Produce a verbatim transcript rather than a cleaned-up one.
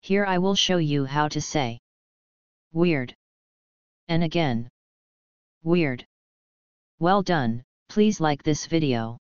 Here I will show you how to say weird. And again. Weird. Well done, please like this video.